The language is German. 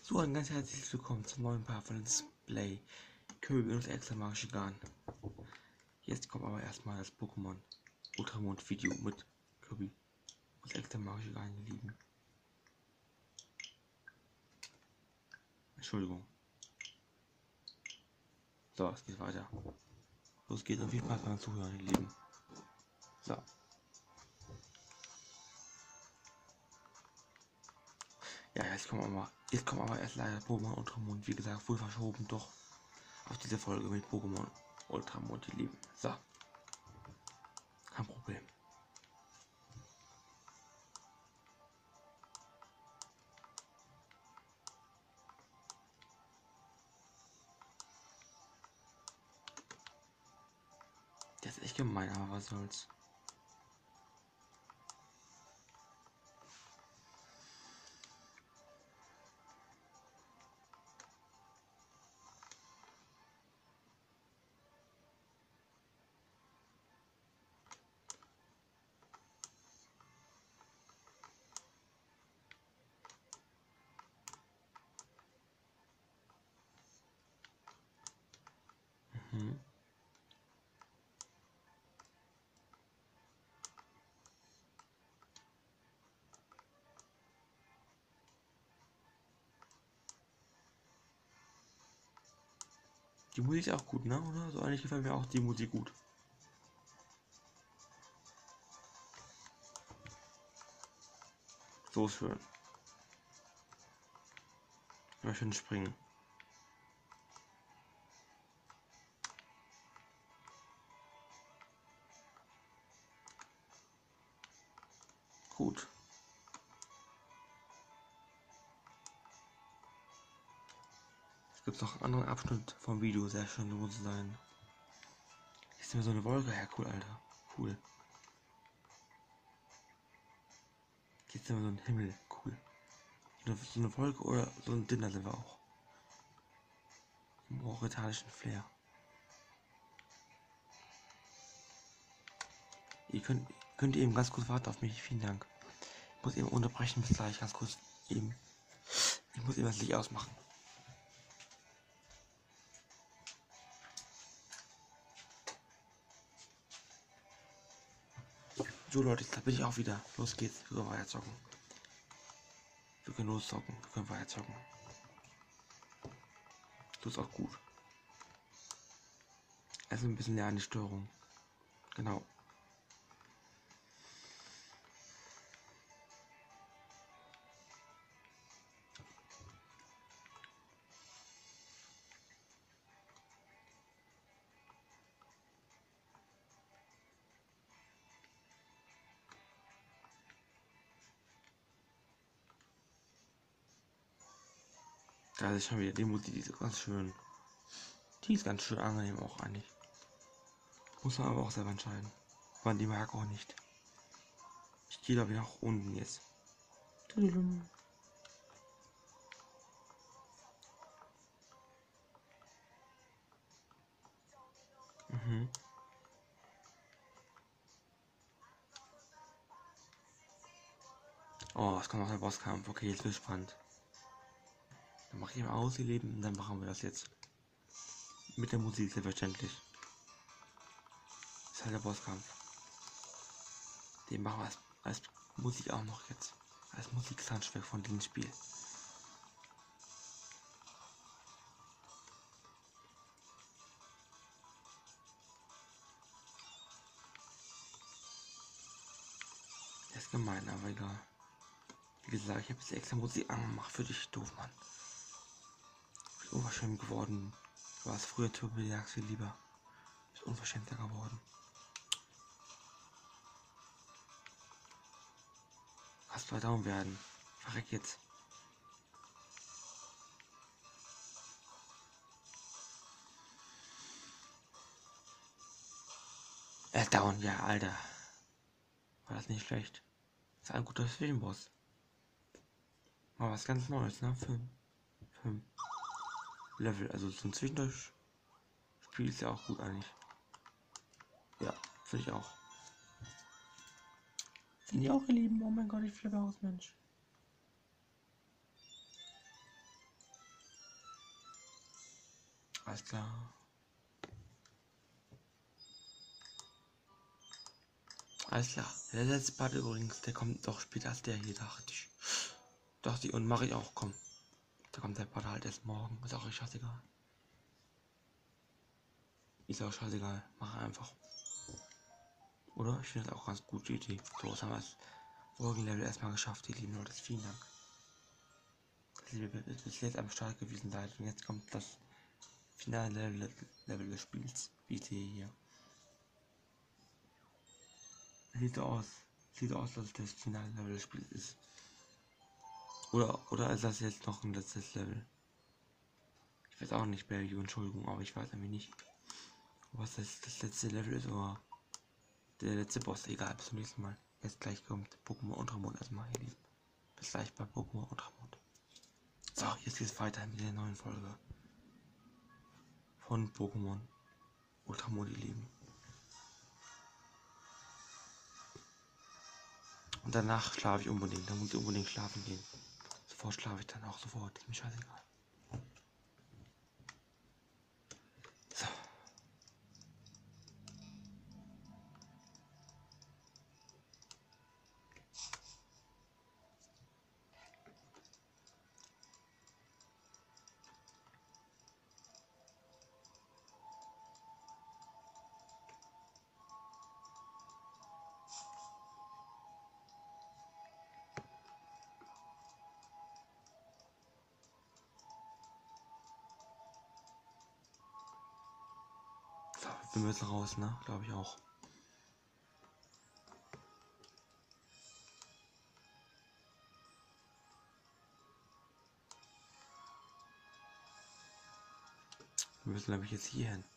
So, ein ganz herzliches Willkommen zum neuen Part von Display Kirby und das extra magische Garn. Jetzt kommt aber erstmal das Pokémon Ultramond Video mit Kirby und das extra magische Garn, ihr Lieben. Entschuldigung. So, es geht weiter. Los geht's und viel Spaß beim Zuhören, ihr Lieben. So. Ja, jetzt kommen aber erst leider Pokémon Ultramond, wie gesagt, wohl verschoben, doch auf diese Folge mit Pokémon Ultramond, ihr Lieben. So. Kein Problem. Das ist echt gemein, aber was soll's. Mhm. Die Musik ist auch gut, ne? Oder? So eigentlich gefällt mir auch die Musik gut. So schön. Immer schön springen. Gut. Es gibt noch einen anderen Abschnitt vom Video, sehr schön so zu sein. Hier ist mir so eine Wolke her, cool, Alter. Cool. Hier ist mir so ein Himmel, cool. So eine Wolke oder so ein Dinner sind wir auch. Im orientalischen Flair. Ihr könnt eben ganz kurz warten auf mich, vielen Dank. Ich muss eben unterbrechen, bis gleich, ganz kurz eben. Ich muss eben das Licht ausmachen. So Leute, da bin ich auch wieder. Los geht's, wir können weiter zocken. Wir können loszocken, wir können weiter zocken. Das ist auch gut. Also ein bisschen näher an die Störung. Genau. Da ist schon wieder die Musik, die ist ganz schön. Die ist ganz schön angenehm auch eigentlich. Muss man aber auch selber entscheiden. Man die mag auch nicht. Ich gehe da wieder nach unten jetzt. Mhm. Oh, es kommt noch der Bosskampf. Okay, jetzt bin ich gespannt. Dann mache ich mal aus, ihr Leben, und dann machen wir das jetzt. Mit der Musik, selbstverständlich. Das ist halt der Bosskampf. Den machen wir als Musik auch noch jetzt. Als Musik-Soundtrack von diesem Spiel. Das ist gemein, aber egal. Wie gesagt, ich habe jetzt extra Musik angemacht für dich, doof Mann. Bist unverschämt geworden. Du warst früher Turbo-Jagd viel lieber. Bist unverschämter geworden. Kannst 2 Daumen werden. Verreck jetzt. Down, ja, Alter. War das nicht schlecht. Das ist ein guter Zwischenboss. Mal was ganz Neues, ne? Für Level. Also so ein Zwischendurch-Spiel ist ja auch gut eigentlich. Ja, finde ich auch. Finde ich auch, ihr Lieben. Oh mein Gott, ich flippe aus, Mensch. Alles klar. Alles klar. Der letzte Part übrigens, der kommt doch später als der hier, dachte ich. Dachte ich, und mache ich auch, komm. Da kommt der Part halt erst morgen. Ist auch scheißegal. Ist auch scheißegal. Mache einfach. Oder? Ich finde das auch ganz gut, die Idee. So, was haben wir das Folgenlevel erstmal geschafft, ihr lieben Leute. Vielen Dank. Dass ihr bis jetzt am Start gewesen seid. Und jetzt kommt das finale Level des Spiels. Wie ich sehe hier. Sieht so aus. Sieht so aus, dass es das finale Level des Spiels ist. Oder ist das jetzt noch ein letztes Level? Ich weiß auch nicht, Baby, Entschuldigung, aber ich weiß nämlich nicht, was das letzte Level ist oder der letzte Boss. Egal, bis zum nächsten Mal. Jetzt gleich kommt Pokémon Ultramond erstmal hier. Bis gleich bei Pokémon Ultramond. So, jetzt geht's weiter mit der neuen Folge von Pokémon Ultramond, ihr Lieben. Und danach schlafe ich unbedingt. Dann muss ich unbedingt schlafen gehen. Sofort schlafe ich dann auch sofort. Ist mir scheißegal. So. So, wir müssen raus, ne? Glaube ich auch. Wir müssen, glaube ich, jetzt hier hin.